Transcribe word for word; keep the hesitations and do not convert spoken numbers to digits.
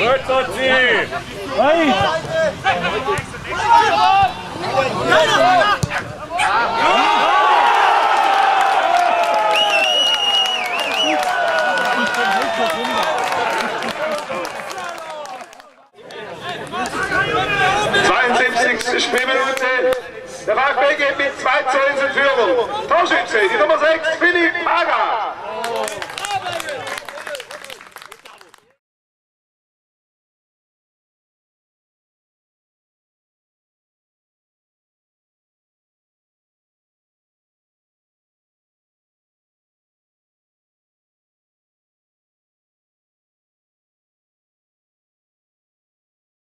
zweiundsiebzigste Spielminute. Der VfB geht mit zwei zu eins in Führung. Torschütze, die Nummer sechs, Philipp.